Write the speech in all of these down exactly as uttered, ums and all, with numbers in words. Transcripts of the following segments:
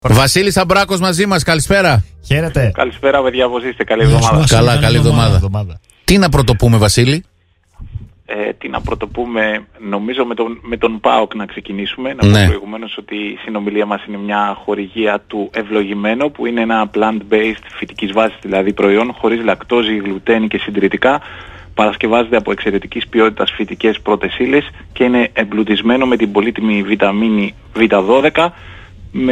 Βασίλης Αμπράκος μαζί μας, καλησπέρα. Χαίρετε. Καλησπέρα, παιδιά, πώς είστε? Καλή εβδομάδα. Καλά, καλή εβδομάδα. Τι να πρωτοπούμε, Βασίλη? Ε, τι να πρωτοπούμε, νομίζω με τον, με τον ΠΑΟΚ να ξεκινήσουμε. Να ναι. πω προηγουμένως ότι η συνομιλία μας είναι μια χορηγία του Ευλογημένο, που είναι ένα plant-based, φυτικής βάσης δηλαδή προϊόν, χωρίς λακτόζη, γλουτένη και συντηρητικά. Παρασκευάζεται από εξαιρετικής ποιότητας φυτικές πρώτες ύλες και είναι εμπλουτισμένο με την πολύτιμη βιταμίνη βι δώδεκα. Με,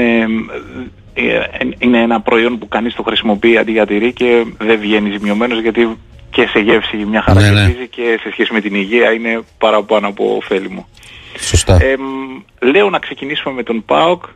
ε, είναι ένα προϊόν που κανείς το χρησιμοποιεί αντί για τυρί και δεν βγαίνει ζημιωμένος, γιατί και σε γεύση μια χαρά ναι, ναι. και σε σχέση με την υγεία είναι παραπάνω από ωφέλιμο. Σωστά. Ε, λέω να ξεκινήσουμε με τον ΠΑΟΚ.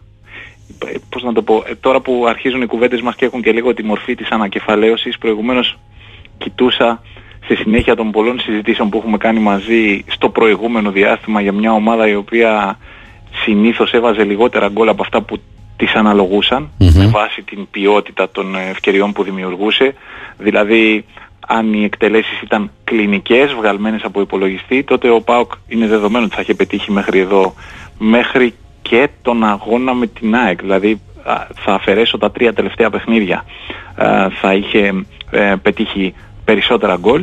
Πώς να το πω, ε, τώρα που αρχίζουν οι κουβέντες μας και έχουν και λίγο τη μορφή της ανακεφαλαίωσης, προηγουμένως κοιτούσα στη συνέχεια των πολλών συζητήσεων που έχουμε κάνει μαζί στο προηγούμενο διάστημα για μια ομάδα η οποία συνήθως έβαζε λιγότερα γκολ από αυτά που τις αναλογούσαν mm-hmm. με βάση την ποιότητα των ευκαιριών που δημιουργούσε. Δηλαδή, αν οι εκτελέσεις ήταν κλινικές, βγαλμένες από υπολογιστή, τότε ο ΠΑΟΚ είναι δεδομένο ότι θα είχε πετύχει μέχρι εδώ, μέχρι και τον αγώνα με την ΑΕΚ. Δηλαδή, θα αφαιρέσω τα τρία τελευταία παιχνίδια, θα είχε πετύχει περισσότερα γκολ,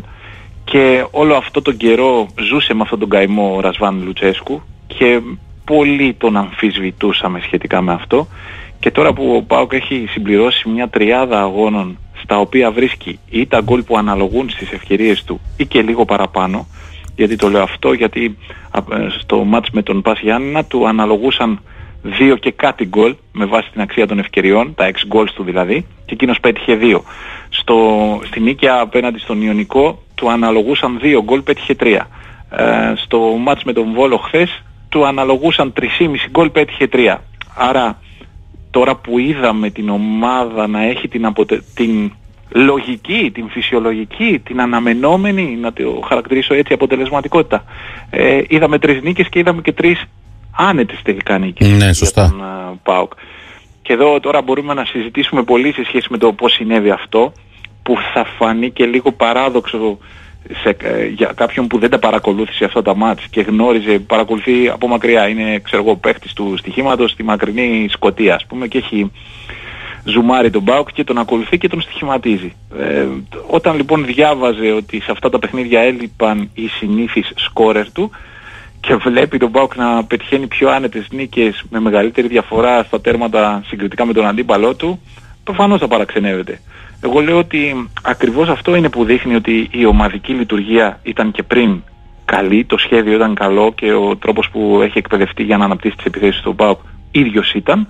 και όλο αυτό τον καιρό ζούσε με αυτόν τον καημό ο Ρασβάν Λουτσέσκου και πολύ τον αμφισβητούσαμε σχετικά με αυτό. Και τώρα που ο ΠΑΟΚ έχει συμπληρώσει μια τριάδα αγώνων στα οποία βρίσκει ή τα γκολ που αναλογούν στις ευκαιρίες του ή και λίγο παραπάνω, γιατί το λέω αυτό, γιατί στο μάτς με τον Πας Γιάννηνα του αναλογούσαν δύο και κάτι γκολ με βάση την αξία των ευκαιριών, τα έξι γκολς του δηλαδή, και εκείνος πέτυχε δύο. Στο, στην νίκαια απέναντι στον Ιωνικό του αναλογούσαν δύο γκολ, πέτυχε τρία. Ε, στο μάτς με τον Βόλο χθες του αναλογούσαν τρία κόμμα πέντε γκολ, πέτυχε τρία. Άρα τώρα που είδαμε την ομάδα να έχει την, αποτε... την λογική, την φυσιολογική, την αναμενόμενη, να το χαρακτηρίσω έτσι, αποτελεσματικότητα, ε, είδαμε τρεις νίκες και είδαμε και τρεις άνετες τελικά νίκες ναι, σωστά. για τον uh, ΠΑΟΚ. Και εδώ τώρα μπορούμε να συζητήσουμε πολύ σε σχέση με το πώς συνέβη αυτό, που θα φανεί και λίγο παράδοξο σε, ε, για κάποιον που δεν τα παρακολούθησε αυτά τα μάτς και γνώριζε, παρακολουθεί από μακριά, είναι ξέρω εγώ παίχτης του στοιχήματος στη μακρινή Σκωτία ας πούμε, και έχει ζουμάρει τον ΠΑΟΚ και τον ακολουθεί και τον στοιχηματίζει. Ε, όταν λοιπόν διάβαζε ότι σε αυτά τα παιχνίδια έλειπαν οι συνήθεις σκόρερ του και βλέπει τον ΠΑΟΚ να πετυχαίνει πιο άνετες νίκες με μεγαλύτερη διαφορά στα τέρματα συγκριτικά με τον αντίπαλό του, προφανώς θα παραξενεύεται. Εγώ λέω ότι ακριβώς αυτό είναι που δείχνει ότι η ομαδική λειτουργία ήταν και πριν καλή, το σχέδιο ήταν καλό και ο τρόπος που έχει εκπαιδευτεί για να αναπτύσσει τις επιθέσεις του ΠΑΟΚ ίδιος ήταν.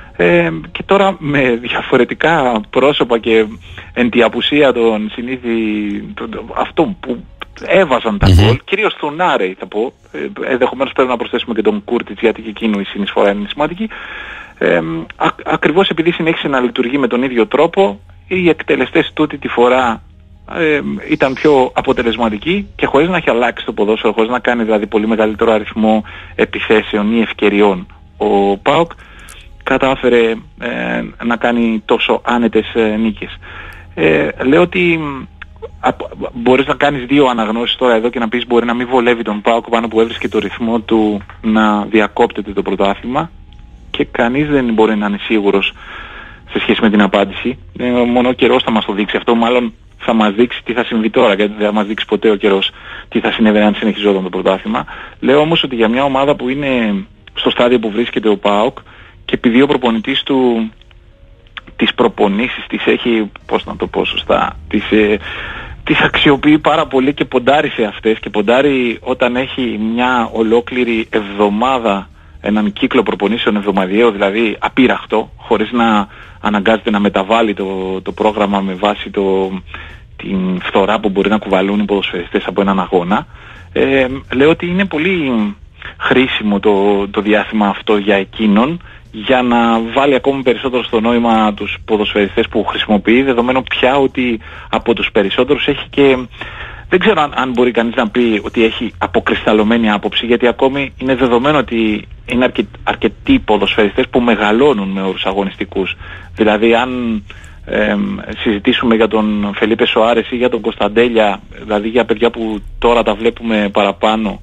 Ε, και τώρα με διαφορετικά πρόσωπα και εν τη απουσία των συνήθι αυτών που έβαζαν τα γκολ, mm-hmm. κυρίως τον Νάρεϊ θα πω, ε, ενδεχομένως πρέπει να προσθέσουμε και τον Κούρτιτς, γιατί και εκείνου η συνεισφορά είναι σημαντική. Ε, α, ακριβώς επειδή συνέχισε να λειτουργεί με τον ίδιο τρόπο, οι εκτελεστές τούτη τη φορά ε, ήταν πιο αποτελεσματικοί και χωρίς να έχει αλλάξει το ποδόσφαιρο, χωρίς να κάνει δηλαδή πολύ μεγαλύτερο αριθμό επιθέσεων ή ευκαιριών, ο ΠΑΟΚ κατάφερε ε, να κάνει τόσο άνετες ε, νίκες. Ε, λέω ότι α, μπορείς να κάνεις δύο αναγνώσεις τώρα εδώ και να πεις μπορεί να μην βολεύει τον ΠΑΟΚ πάνω που έβρισκε το ρυθμό του να διακόπτεται το πρωτάθλημα, και κανείς δεν μπορεί να είναι σίγουρος σε σχέση με την απάντηση. Ε, μόνο ο καιρός θα μας το δείξει αυτό, μάλλον θα μας δείξει τι θα συμβεί τώρα, γιατί δεν θα μας δείξει ποτέ ο καιρός τι θα συνέβαινε αν συνεχιζόταν το πρωτάθλημα. Λέω όμως ότι για μια ομάδα που είναι στο στάδιο που βρίσκεται ο ΠΑΟΚ, και επειδή ο προπονητής του τις προπονήσεις τις έχει, πώς να το πω σωστά, τις, ε, τις αξιοποιεί πάρα πολύ και ποντάρει σε αυτές, και ποντάρει όταν έχει μια ολόκληρη εβδομάδα, έναν κύκλο προπονήσεων εβδομαδιαίο, δηλαδή απείραχτο, χωρίς να αναγκάζεται να μεταβάλει το, το πρόγραμμα με βάση το, την φθορά που μπορεί να κουβαλούν οι ποδοσφαιριστές από έναν αγώνα. Ε, λέω ότι είναι πολύ χρήσιμο το, το διάστημα αυτό για εκείνον, για να βάλει ακόμη περισσότερο στο νόημα τους ποδοσφαιριστές που χρησιμοποιεί, δεδομένου πια ότι από τους περισσότερους έχει και... Δεν ξέρω αν, αν μπορεί κανείς να πει ότι έχει αποκρισταλωμένη άποψη, γιατί ακόμη είναι δεδομένο ότι είναι αρκε, αρκετοί ποδοσφαιριστές που μεγαλώνουν με όρους αγωνιστικούς. Δηλαδή αν ε, συζητήσουμε για τον Φελίπε Σοάρες ή για τον Κωνσταντέλια, δηλαδή για παιδιά που τώρα τα βλέπουμε παραπάνω,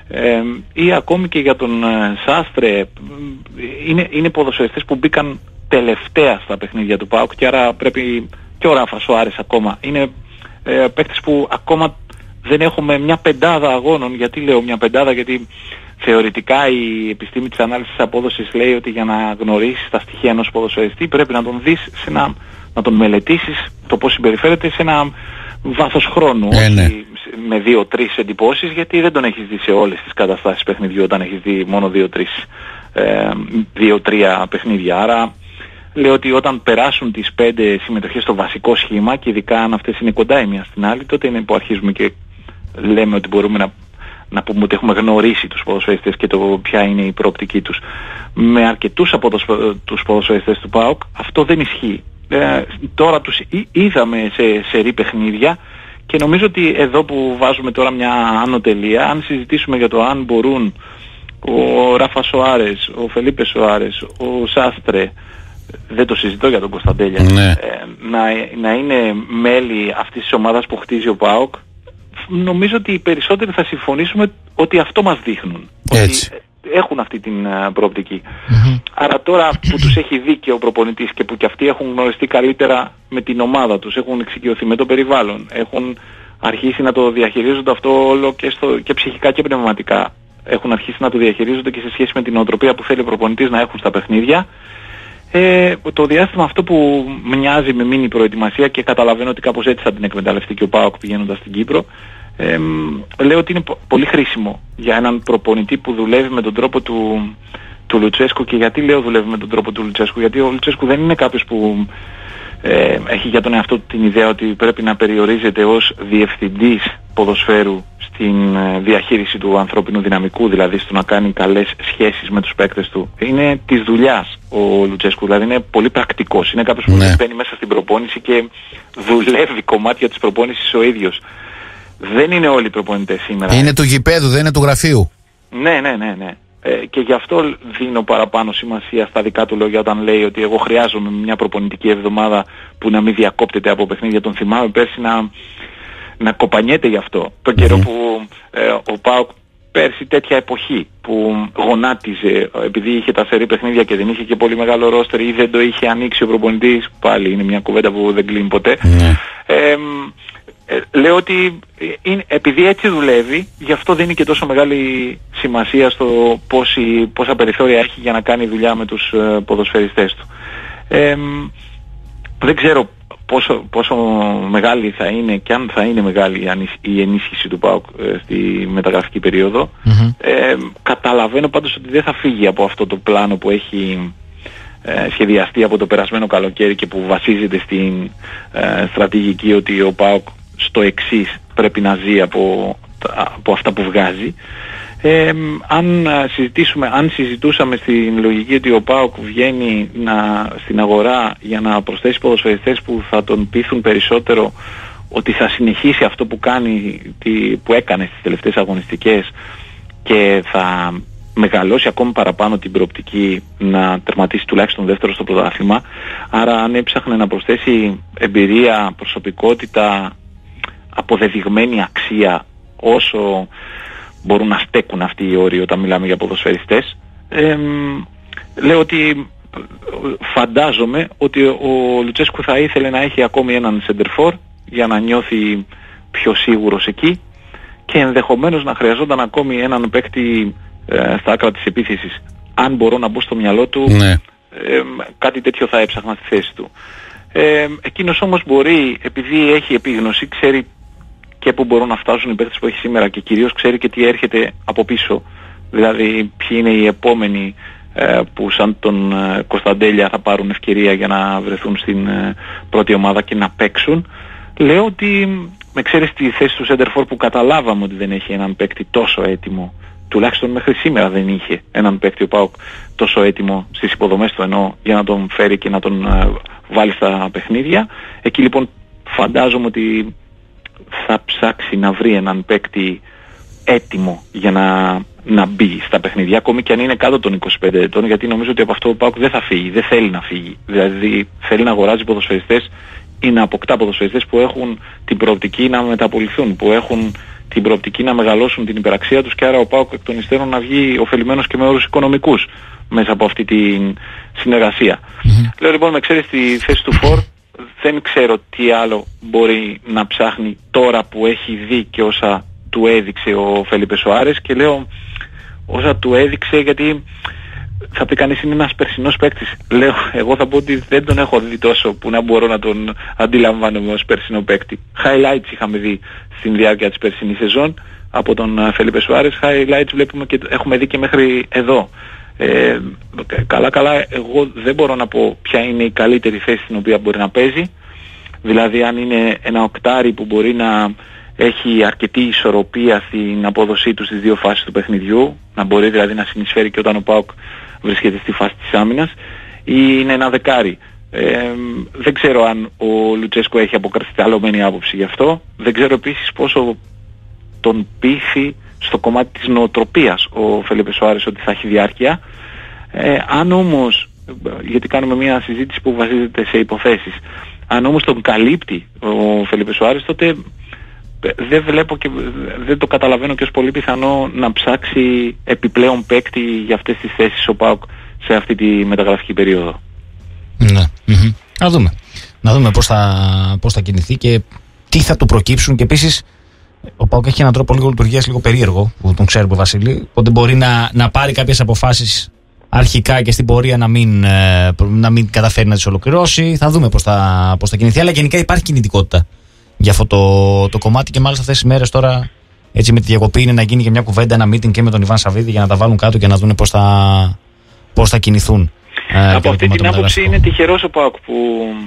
Ε, ή ακόμη και για τον ε, Σάστρε, είναι, είναι ποδοσφαιριστές που μπήκαν τελευταία στα παιχνίδια του ΠΑΟΚ και άρα πρέπει, και ο Ράφα Σοάρες ακόμα, είναι ε, παίκτες που ακόμα δεν έχουμε μια πεντάδα αγώνων. Γιατί λέω μια πεντάδα? Γιατί θεωρητικά η επιστήμη της ανάλυσης απόδοσης λέει ότι για να γνωρίσεις τα στοιχεία ενός ποδοσφαιριστή πρέπει να τον δεις, σε ένα, να τον μελετήσεις το πώς συμπεριφέρεται σε ένα βάθος χρόνου, ε, ναι. όχι με δύο-τρεις εντυπώσεις, γιατί δεν τον έχεις δει σε όλες τις καταστάσεις παιχνιδιού όταν έχεις δει μόνο δύο-τρεις, ε, δύο-τρία παιχνίδια. Άρα λέω ότι όταν περάσουν τις πέντε συμμετοχές στο βασικό σχήμα, και ειδικά αν αυτές είναι κοντά η μία στην άλλη, τότε είναι που αρχίζουμε και λέμε ότι μπορούμε να, να πούμε ότι έχουμε γνωρίσει τους ποδοσφαιριστές και το ποια είναι η προοπτική τους. Με αρκετούς από τους ποδοσφαιριστές του ΠΑΟΚ αυτό δεν ισχύει. Ε, τώρα τους είδαμε σε σερί παιχνίδια και νομίζω ότι εδώ που βάζουμε τώρα μια άνω τελεία, αν συζητήσουμε για το αν μπορούν ο Ράφα Σοάρες, ο Φελίπε Σοάρες, ο Σάστρε, δεν το συζητώ για τον Κωνσταντέλια, ναι. ε, να, να είναι μέλη αυτής της ομάδας που χτίζει ο ΠΑΟΚ, νομίζω ότι οι περισσότεροι θα συμφωνήσουμε ότι αυτό μας δείχνουν. Έτσι. Ότι έχουν αυτή την uh, προοπτική. Mm-hmm. Άρα τώρα που τους έχει δει και ο προπονητής και που και αυτοί έχουν γνωριστεί καλύτερα με την ομάδα τους, έχουν εξοικειωθεί με το περιβάλλον, έχουν αρχίσει να το διαχειρίζονται αυτό όλο και, στο, και ψυχικά και πνευματικά, έχουν αρχίσει να το διαχειρίζονται και σε σχέση με την οτροπία που θέλει ο προπονητής να έχουν στα παιχνίδια. Ε, το διάστημα αυτό που μοιάζει με μίνι προετοιμασία, και καταλαβαίνω ότι κάπως έτσι θα την εκμεταλλευτεί και ο ΠΑΟΚ πηγαίνοντας στην Κύπρο, ε, λέω ότι είναι πολύ χρήσιμο για έναν προπονητή που δουλεύει με τον τρόπο του, του Λουτσέσκου. Και γιατί λέω δουλεύει με τον τρόπο του Λουτσέσκου? Γιατί ο Λουτσέσκου δεν είναι κάποιος που ε, έχει για τον εαυτό του την ιδέα ότι πρέπει να περιορίζεται ως διευθυντής ποδοσφαίρου στην ε, διαχείριση του ανθρώπινου δυναμικού, δηλαδή στο να κάνει καλές σχέσεις με τους παίκτες του. Είναι της δουλειάς ο Λουτσέσκου, δηλαδή είναι πολύ πρακτικός. Είναι κάποιος που ναι. μπαίνει μέσα στην προπόνηση και δουλεύει κομμάτια της προπόνησης ο ίδιος. Δεν είναι όλοι οι προπονητές σήμερα. Είναι του γηπέδου, δεν είναι του γραφείου. Ναι, ναι, ναι, ναι. Ε, και γι' αυτό δίνω παραπάνω σημασία στα δικά του λόγια όταν λέει ότι εγώ χρειάζομαι μια προπονητική εβδομάδα που να μην διακόπτεται από παιχνίδια. Τον θυμάμαι πέρσι να, να κοπανιέται γι' αυτό. Τον mm-hmm. καιρό που ε, ο ΠΑΟΚ πέρσι τέτοια εποχή που γονάτιζε επειδή είχε τα σερί παιχνίδια και δεν είχε και πολύ μεγάλο ρόστερ ή δεν το είχε ανοίξει ο προπονητής, πάλι είναι μια κουβέντα που δεν κλείνει ποτέ. Mm-hmm. Ε, Ε, λέω ότι είναι, επειδή έτσι δουλεύει, γι' αυτό δίνει και τόσο μεγάλη σημασία στο πόση, πόσα περιθώρια έχει για να κάνει δουλειά με τους ε, ποδοσφαιριστές του. Ε, δεν ξέρω πόσο, πόσο μεγάλη θα είναι και αν θα είναι μεγάλη η ενίσχυση του ΠΑΟΚ ε, στη μεταγραφική περίοδο. Mm-hmm. Ε, καταλαβαίνω πάντως ότι δεν θα φύγει από αυτό το πλάνο που έχει ε, σχεδιαστεί από το περασμένο καλοκαίρι και που βασίζεται στην ε, στρατηγική ότι ο ΠΑΟΚ στο εξής πρέπει να ζει από, από αυτά που βγάζει. Ε, αν, συζητήσουμε, αν συζητούσαμε στην λογική ότι ο ΠΑΟΚ βγαίνει να, στην αγορά για να προσθέσει ποδοσφαιριστές που θα τον πείθουν περισσότερο ότι θα συνεχίσει αυτό που, κάνει, που έκανε στις τελευταίες αγωνιστικές και θα μεγαλώσει ακόμη παραπάνω την προοπτική να τερματίσει τουλάχιστον δεύτερο στο πρωτάθλημα, άρα αν έψαχνε να προσθέσει εμπειρία, προσωπικότητα, αποδεδειγμένη αξία, όσο μπορούν να στέκουν αυτοί οι όροι όταν μιλάμε για ποδοσφαιριστές, ε, λέω ότι φαντάζομαι ότι ο Λουτσέσκου θα ήθελε να έχει ακόμη έναν σεντερφόρ για να νιώθει πιο σίγουρος εκεί και ενδεχομένως να χρειαζόταν ακόμη έναν παίκτη ε, στα άκρα της επίθεσης. Αν μπορώ να μπω στο μυαλό του, ναι. ε, κάτι τέτοιο θα έψαχνα στη θέση του. Ε, εκείνος όμως μπορεί, επειδή έχει επίγνωση, ξέρει και που μπορούν να φτάσουν οι παίκτες που έχει σήμερα και κυρίως ξέρει και τι έρχεται από πίσω. Δηλαδή ποιοι είναι οι επόμενοι ε, που σαν τον ε, Κωνσταντέλια θα πάρουν ευκαιρία για να βρεθούν στην ε, πρώτη ομάδα και να παίξουν. Λέω ότι με ξέρεις τη θέση του σέντερφορ που καταλάβαμε ότι δεν έχει έναν παίκτη τόσο έτοιμο, τουλάχιστον μέχρι σήμερα δεν είχε έναν παίκτη ο ΠΑΟΚ τόσο έτοιμο στις υποδομές του εννοώ για να τον φέρει και να τον ε, βάλει στα παιχνίδια. Εκεί λοιπόν φαντάζομαι ότι θα ψάξει να βρει έναν παίκτη έτοιμο για να, να μπει στα παιχνίδια, ακόμη και αν είναι κάτω των είκοσι πέντε ετών, γιατί νομίζω ότι από αυτό ο ΠΑΟΚ δεν θα φύγει, δεν θέλει να φύγει. Δηλαδή θέλει να αγοράζει ποδοσφαιριστές ή να αποκτά ποδοσφαιριστές που έχουν την προοπτική να μεταπολιθούν, που έχουν την προοπτική να μεγαλώσουν την υπεραξία τους και άρα ο ΠΑΟΚ εκ των υστέρων να βγει ωφελημένος και με όρους οικονομικούς μέσα από αυτή τη συνεργασία. Mm-hmm. Λέω λοιπόν, με ξέρεις τη θέση του Φορ, δεν ξέρω τι άλλο μπορεί να ψάχνει τώρα που έχει δει και όσα του έδειξε ο Φελίπε Σοάρες, και λέω όσα του έδειξε γιατί θα πει κανείς είναι ένας περσινός παίκτης. Λέω, εγώ θα πω ότι δεν τον έχω δει τόσο που να μπορώ να τον αντιλαμβάνομαι ως περσινό παίκτη. Highlights είχαμε δει στην διάρκεια της περσινής σεζόν από τον Φελίπε Σοάρες, highlights βλέπουμε και έχουμε δει και μέχρι εδώ. Ε, καλά καλά εγώ δεν μπορώ να πω ποια είναι η καλύτερη θέση στην οποία μπορεί να παίζει, δηλαδή αν είναι ένα οκτάρι που μπορεί να έχει αρκετή ισορροπία στην απόδοσή του στις δύο φάσεις του παιχνιδιού, να μπορεί δηλαδή να συνεισφέρει και όταν ο ΠΑΟΚ βρίσκεται στη φάση της άμυνας, ή είναι ένα δεκάρι. Ε, δεν ξέρω αν ο Λουτσέσκο έχει αποκρισταλωμένη άποψη γι' αυτό. Δεν ξέρω επίσης πόσο τον πείθει στο κομμάτι της νοοτροπίας ο Φελίπε Σοάρες ότι θα έχει διάρκεια. Ε, αν όμως, γιατί κάνουμε μια συζήτηση που βασίζεται σε υποθέσεις, αν όμως τον καλύπτει ο Φελίπε Σοάρες, τότε δεν βλέπω και δεν το καταλαβαίνω και ως πολύ πιθανό να ψάξει επιπλέον παίκτη για αυτές τις θέσεις ο ΠΑΟΚ σε αυτή τη μεταγραφική περίοδο. Ναι. Mm-hmm. Να δούμε. Να δούμε πώς θα, πώς θα κινηθεί και τι θα του προκύψουν. Και επίσης ο ΠΑΟΚ έχει έναν τρόπο λίγο λειτουργίας λίγο περίεργο που τον ξέρουμε, Βασίλη, ότι μπορεί να, να πάρει κάποιες αποφάσεις αρχικά και στην πορεία να μην, να μην καταφέρει να τις ολοκληρώσει. Θα δούμε πώς θα, πώς θα κινηθεί. Αλλά γενικά υπάρχει κινητικότητα για αυτό το, το κομμάτι, και μάλιστα αυτές τις μέρες τώρα, έτσι με τη διακοπή, είναι να γίνει και μια κουβέντα, ένα meeting και με τον Ιβάν Σαββίδη για να τα βάλουν κάτω και να δουν πώς θα, πώς θα κινηθούν. Από αυτή την άποψη είναι τυχερός ο ΠΑΟΚ που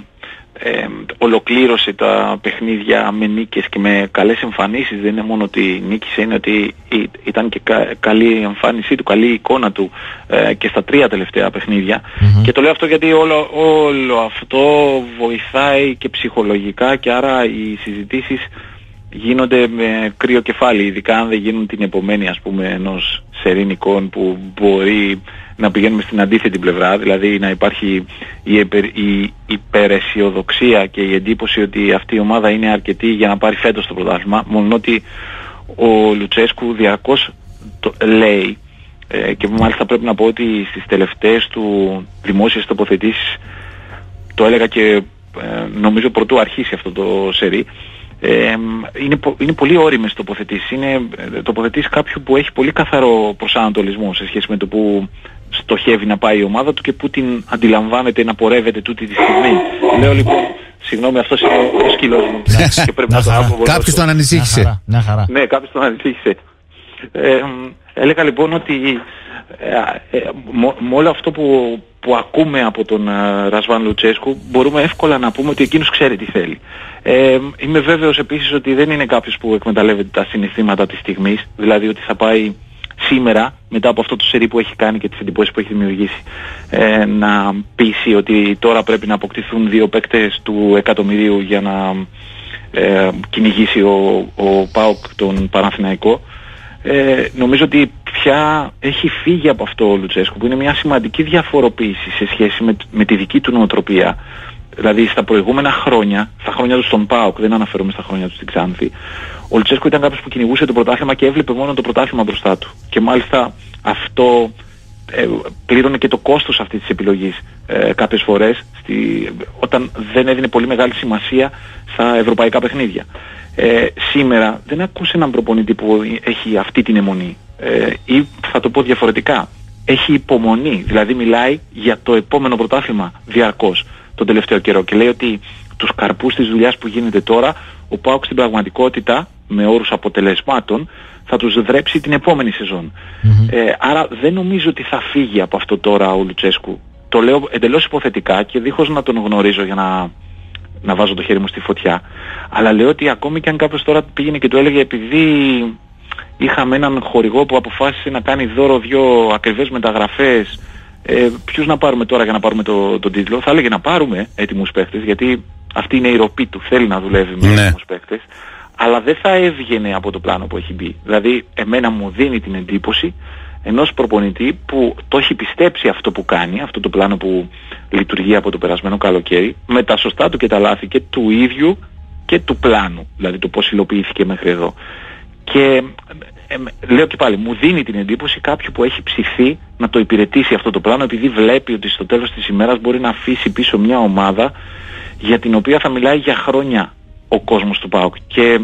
ε, ολοκλήρωσε τα παιχνίδια με νίκες και με καλές εμφανίσεις. Δεν είναι μόνο ότι νίκησε, είναι ότι ήταν και κα, καλή η εμφάνισή του, καλή η εικόνα του ε, και στα τρία τελευταία παιχνίδια. Mm-hmm. Και το λέω αυτό γιατί όλο, όλο αυτό βοηθάει και ψυχολογικά, και άρα οι συζητήσεις γίνονται με κρύο κεφάλι, ειδικά αν δεν γίνουν την επομένη, ας πούμε, ενός σερίνικων που μπορεί να πηγαίνουμε στην αντίθετη πλευρά, δηλαδή να υπάρχει η, υπερ, η υπεραισιοδοξία και η εντύπωση ότι αυτή η ομάδα είναι αρκετή για να πάρει φέτος το πρωτάθλημα, μόνο ότι ο Λουτσέσκου διαρκώς το λέει ε, και μάλιστα πρέπει να πω ότι στις τελευταίες του δημόσιες τοποθετήσεις, το έλεγα και ε, νομίζω πρωτού αρχίσει αυτό το σερί, Ε, είναι, είναι πολύ όριμες τοποθετήσεις. Είναι τοποθετήσεις κάποιου που έχει πολύ καθαρό προσανατολισμό σε σχέση με το που στοχεύει να πάει η ομάδα του και που την αντιλαμβάνεται να πορεύεται τούτη τη στιγμή. Λέω λοιπόν, συγγνώμη, αυτός είναι ο σκύλος μου και πρέπει να το αποβολώσω. Κάποιος τον ανησύχησε. Να χαρά. Ναι, κάποιος τον ανησύχησε. Ε, έλεγα λοιπόν ότι ε, ε, με όλο αυτό που, που ακούμε από τον ε, Ρασβάν Λουτσέσκου, μπορούμε εύκολα να πούμε ότι εκείνος ξέρει τι θέλει. Ε, είμαι βέβαιος επίσης ότι δεν είναι κάποιος που εκμεταλλεύεται τα συναισθήματα της στιγμής, δηλαδή ότι θα πάει σήμερα, μετά από αυτό το σερί που έχει κάνει και τις εντυπώσεις που έχει δημιουργήσει, ε, να πείσει ότι τώρα πρέπει να αποκτηθούν δύο παίκτες του εκατομμυρίου για να ε, κυνηγήσει ο, ο ΠΑΟΚ τον Παναθηναϊκό. Ε, νομίζω ότι πια έχει φύγει από αυτό ο Λουτσέσκου, που είναι μια σημαντική διαφοροποίηση σε σχέση με, με τη δική του νοοτροπία. Δηλαδή στα προηγούμενα χρόνια, στα χρόνια του στον ΠΑΟΚ, δεν αναφέρομαι στα χρόνια του στην Ξάνθη, ο Λουτσέσκου ήταν κάποιος που κυνηγούσε το πρωτάθλημα και έβλεπε μόνο το πρωτάθλημα μπροστά του. Και μάλιστα αυτό ε, πλήρωνε και το κόστος αυτής της επιλογής ε, κάποιες φορές, στη, όταν δεν έδινε πολύ μεγάλη σημασία στα ευρωπαϊκά παιχνίδια. Ε, σήμερα δεν ακούσε έναν προπονητή που έχει αυτή την αιμονή, ε, ή θα το πω διαφορετικά, έχει υπομονή, δηλαδή μιλάει για το επόμενο πρωτάθλημα διαρκώς τον τελευταίο καιρό και λέει ότι τους καρπούς της δουλειάς που γίνεται τώρα ο ΠΑΟΚ στην πραγματικότητα με όρους αποτελεσμάτων θα τους δρέψει την επόμενη σεζόν. Mm-hmm. Ε, άρα δεν νομίζω ότι θα φύγει από αυτό τώρα ο Λουτσέσκου. Το λέω εντελώς υποθετικά και δίχως να τον γνωρίζω για να, να βάζω το χέρι μου στη φωτιά. Αλλά λέω ότι ακόμη και αν κάποιος τώρα πήγαινε και του έλεγε, επειδή είχαμε έναν χορηγό που αποφάσισε να κάνει δώρο δυο ακριβές μεταγραφές, ε, ποιους να πάρουμε τώρα για να πάρουμε το, τον τίτλο, θα έλεγε να πάρουμε έτοιμους παίχτες, γιατί αυτή είναι η ροπή του, θέλει να δουλεύει με ναι. έτοιμους παίχτες, αλλά δεν θα έβγαινε από το πλάνο που έχει μπει. Δηλαδή εμένα μου δίνει την εντύπωση ενός προπονητή που το έχει πιστέψει αυτό που κάνει, αυτό το πλάνο που λειτουργεί από το περασμένο καλοκαίρι, με τα σωστά του και τα λάθη και του ίδιου και του πλάνου, δηλαδή το πώς υλοποιήθηκε μέχρι εδώ. Και ε, ε, λέω και πάλι, μου δίνει την εντύπωση κάποιου που έχει ψηθεί να το υπηρετήσει αυτό το πλάνο, επειδή βλέπει ότι στο τέλος της ημέρας μπορεί να αφήσει πίσω μια ομάδα για την οποία θα μιλάει για χρόνια ο κόσμος του ΠΑΟΚ. Και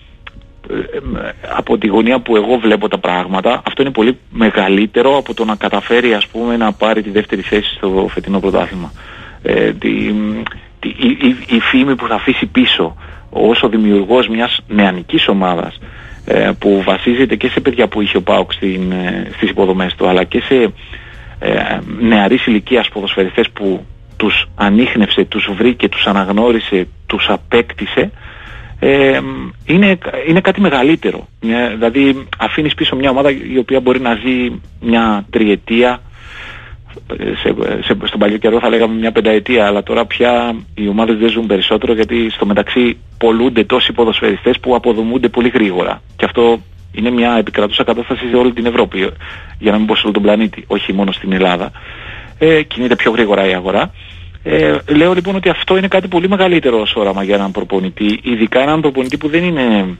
από τη γωνία που εγώ βλέπω τα πράγματα, αυτό είναι πολύ μεγαλύτερο από το να καταφέρει, ας πούμε, να πάρει τη δεύτερη θέση στο φετινό πρωτάθλημα. Ε, τη, τη, η, η, η φήμη που θα αφήσει πίσω ως ο δημιουργός μιας νεανικής ομάδας, ε, που βασίζεται και σε παιδιά που είχε ο ΠΑΟΚ στην, ε, στις υποδομές του, αλλά και σε ε, νεαρής ηλικίας ποδοσφαιριστές που τους ανίχνευσε, τους βρήκε, τους αναγνώρισε, τους απέκτησε. Ε, είναι, είναι κάτι μεγαλύτερο. Ε, δηλαδή αφήνεις πίσω μια ομάδα η οποία μπορεί να ζει μια τριετία, σε, σε, στον παλιό καιρό θα λέγαμε μια πενταετία, αλλά τώρα πια οι ομάδες δεν ζουν περισσότερο, γιατί στο μεταξύ πολλούνται τόσοι ποδοσφαιριστές που αποδομούνται πολύ γρήγορα, και αυτό είναι μια επικρατούσα κατάσταση σε όλη την Ευρώπη, για να μην πω σε όλο τον πλανήτη, όχι μόνο στην Ελλάδα. Ε, κινείται πιο γρήγορα η αγορά. Ε, λέω λοιπόν ότι αυτό είναι κάτι πολύ μεγαλύτερο ως όραμα για έναν προπονητή, ειδικά έναν προπονητή που δεν είναι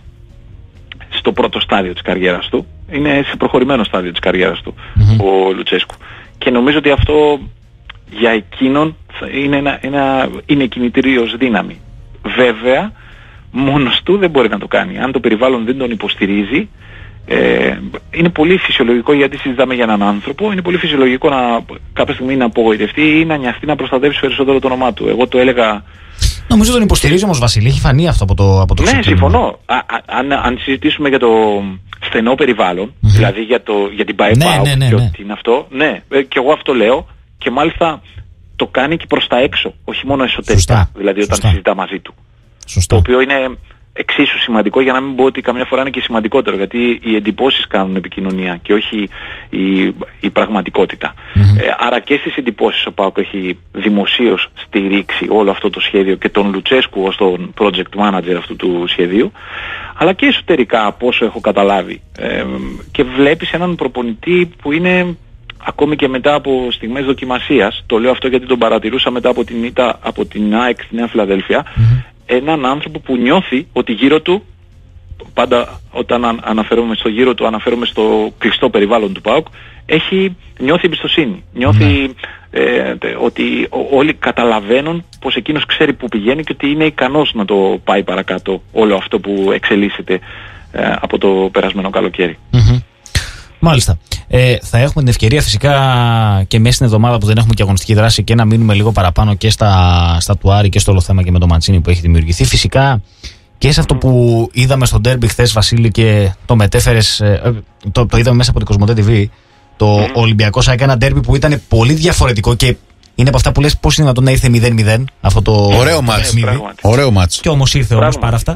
στο πρώτο στάδιο της καριέρας του, είναι σε προχωρημένο στάδιο της καριέρας του, mm-hmm. ο Λουτσέσκου. Και νομίζω ότι αυτό για εκείνον είναι, ένα, ένα, είναι κινητήριος δύναμη. Βέβαια, μόνος του δεν μπορεί να το κάνει. Αν το περιβάλλον δεν τον υποστηρίζει, ε, είναι πολύ φυσιολογικό, γιατί συζητάμε για έναν άνθρωπο, είναι πολύ φυσιολογικό να κάποια στιγμή να απογοητευτεί ή να νοιαστεί να προστατεύσει περισσότερο το όνομά του. Εγώ το έλεγα... Νομίζω τον υποστηρίζει όμως, Βασίλη, έχει φανεί αυτό από το, από το Ναι, συμφωνώ. Α, α, αν, αν συζητήσουμε για το στενό περιβάλλον, mm-hmm. δηλαδή για, το, για την ΠΑΕ ΠΑΟΚ, ναι, ναι, ναι, και ναι. ότι είναι αυτό, ναι, και εγώ αυτό λέω, και μάλιστα το κάνει και προς τα έξω, όχι μόνο εσωτερικά, Σωστά. δηλαδή όταν Σωστά. συζητά μαζί του. Σωστά. Το οποίο είναι εξίσου σημαντικό, για να μην πω ότι καμιά φορά είναι και σημαντικότερο, γιατί οι εντυπώσεις κάνουν επικοινωνία και όχι η, η πραγματικότητα. Mm-hmm. Ε, άρα και στις εντυπώσεις ο ΠΑΟΚ έχει δημοσίως στηρίξει όλο αυτό το σχέδιο και τον Λουτσέσκου ως τον project manager αυτού του σχεδίου, αλλά και εσωτερικά από όσο έχω καταλάβει. Ε, και βλέπεις έναν προπονητή που είναι, ακόμη και μετά από στιγμές δοκιμασίας, το λέω αυτό γιατί τον παρατηρούσα μετά από την ήττα από την ΑΕΚ στη Νέα Φιλαδέλφια, mm-hmm. έναν άνθρωπο που νιώθει ότι γύρω του, πάντα όταν αναφέρομαι στο γύρο του αναφέρομαι στο κλειστό περιβάλλον του ΠΑΟΚ, έχει νιώθει εμπιστοσύνη. Νιώθει mm. ε, ότι όλοι καταλαβαίνουν πως εκείνος ξέρει που πηγαίνει και ότι είναι ικανός να το πάει παρακάτω όλο αυτό που εξελίσσεται ε, από το περασμένο καλοκαίρι. Mm-hmm. Μάλιστα. Ε, θα έχουμε την ευκαιρία φυσικά και μέσα στην εβδομάδα που δεν έχουμε και αγωνιστική δράση και να μείνουμε λίγο παραπάνω και στα, στα τουάρι και στο όλο θέμα και με το Μαντσίνι που έχει δημιουργηθεί. Φυσικά και σε αυτό που είδαμε στο ντέρμπι χθες, Βασίλη, και το μετέφερες, το, το είδαμε μέσα από την Κοσμοτέ τι βι, το mm. Ολυμπιακός ΑΕΚ, ένα ντέρμπι που ήταν πολύ διαφορετικό και είναι από αυτά που λες πώς είναι δυνατόν να ήρθε μηδέν μηδέν αυτό το ωραίο μάτς. Ωραίο μάτς. Και όμως ήρθε όμως παρά αυτά.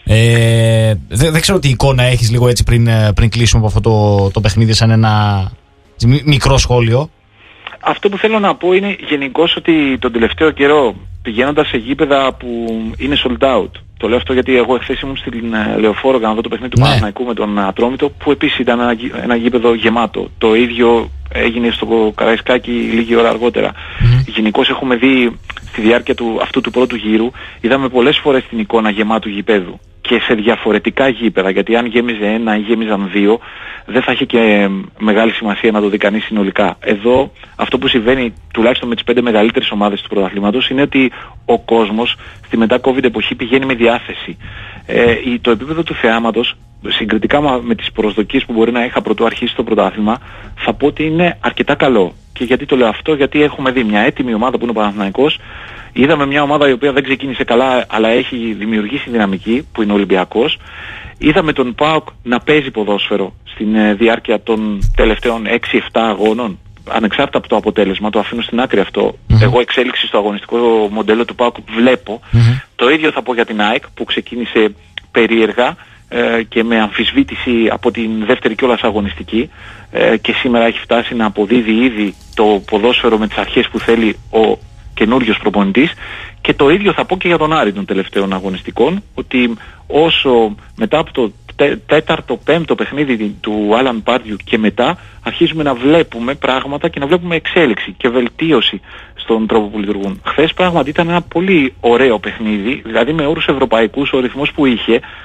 Ε, δεν, δεν ξέρω τι εικόνα έχεις λίγο έτσι πριν, πριν κλείσουμε από αυτό το, το παιχνίδι, σαν ένα μικρό σχόλιο. Αυτό που θέλω να πω είναι γενικώς ότι τον τελευταίο καιρό, πηγαίνοντας σε γήπεδα που είναι sold out, το λέω αυτό γιατί εγώ εχθές ήμουν στην Λεωφόρο για να δω το παιχνίδι του ναι. Παναθηναϊκού με τον Ατρόμητο, που επίσης ήταν ένα, ένα γήπεδο γεμάτο. Το ίδιο έγινε στο Καραϊσκάκι λίγη ώρα αργότερα. Mm-hmm. Γενικώς έχουμε δει στη διάρκεια του, αυτού του πρώτου γύρου, είδαμε πολλές φορές την εικόνα γεμάτου γηπέδου και σε διαφορετικά γήπεδα, γιατί αν γέμιζε ένα ή γέμιζαν δύο δεν θα είχε και μεγάλη σημασία να το δει κανείς συνολικά. Εδώ αυτό που συμβαίνει τουλάχιστον με τις πέντε μεγαλύτερες ομάδες του πρωταθλήματος είναι ότι ο κόσμος στη μετά COVID εποχή πηγαίνει με διάθεση. Ε, το επίπεδο του θεάματος, συγκριτικά με τις προσδοκίες που μπορεί να είχα πρωτού αρχίσει το πρωτάθλημα, θα πω ότι είναι αρκετά καλό. Και γιατί το λέω αυτό? Γιατί έχουμε δει μια έτοιμη ομάδα που είναι ο Παναθηναϊκός. Είδαμε μια ομάδα η οποία δεν ξεκίνησε καλά, αλλά έχει δημιουργήσει δυναμική, που είναι ο Ολυμπιακός. Είδαμε τον ΠΑΟΚ να παίζει ποδόσφαιρο στην ε, διάρκεια των τελευταίων έξι εφτά αγώνων. Ανεξάρτητα από το αποτέλεσμα, το αφήνω στην άκρη αυτό. Mm-hmm. Εγώ εξέλιξη στο αγωνιστικό μοντέλο του ΠΑΟΚ βλέπω. Mm-hmm. Το ίδιο θα πω για την ΑΕΚ που ξεκίνησε περίεργα ε, και με αμφισβήτηση από την δεύτερη κιόλας αγωνιστική ε, και σήμερα έχει φτάσει να αποδίδει ήδη το ποδόσφαιρο με τις αρχές που θέλει ο καινούριος προπονητής. Και το ίδιο θα πω και για τον Άρη των τελευταίων αγωνιστικών, ότι όσο μετά από το τέταρτο, πέμπτο παιχνίδι του Άλαν Πάρντιου και μετά αρχίζουμε να βλέπουμε πράγματα και να βλέπουμε εξέλιξη και βελτίωση στον τρόπο που λειτουργούν. Χθες πράγματι ήταν ένα πολύ ωραίο παιχνίδι, δηλαδή με όρους ευρωπαϊκούς ο ρυθμός που είχε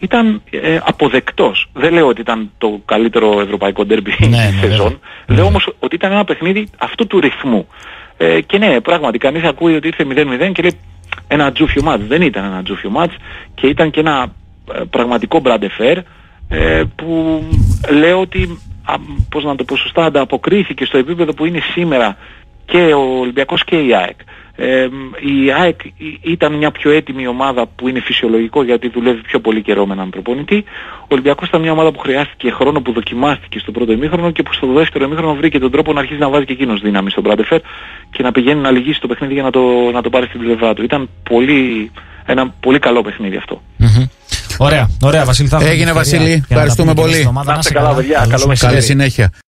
ήταν ε, αποδεκτός. Δεν λέω ότι ήταν το καλύτερο ευρωπαϊκό ντέρμπι ναι, της ναι, σεζόν. Ναι. Λέω όμως ότι ήταν ένα παιχνίδι αυτού του ρυθμού. Ε, και ναι, πράγματι, κανείς ακούει ότι ήρθε μηδέν μηδέν και λέει ένα τζούφιο μάτς. Δεν ήταν ένα τζούφιο μάτς και ήταν και ένα ε, πραγματικό μπραντεφέρ ε, που λέω ότι, α, πώς να το πω σωστά, ανταποκρίθηκε στο επίπεδο που είναι σήμερα και ο Ολυμπιακός και η ΑΕΚ. Ε, η ΑΕΚ ήταν μια πιο έτοιμη ομάδα που είναι φυσιολογικό γιατί δουλεύει πιο πολύ καιρό με έναν προπονητή. Ο Ολυμπιακός ήταν μια ομάδα που χρειάστηκε χρόνο, που δοκιμάστηκε στο πρώτο ημίχρονο και που στο δεύτερο ημίχρονο βρήκε τον τρόπο να αρχίσει να βάζει και εκείνος δύναμη στον Μπραντεφέρ και να πηγαίνει να λυγίσει το παιχνίδι για να το, να το πάρει στην πλευρά του. Ήταν πολύ, ένα πολύ καλό παιχνίδι αυτό. Mm-hmm. Ωραία, ωραία Βασίλη. Έγινε Βασίλη, ευχαριστούμε πολύ. Να είστε καλά παιδιά, καλό μεσημέρι. Καλή συνέχεια.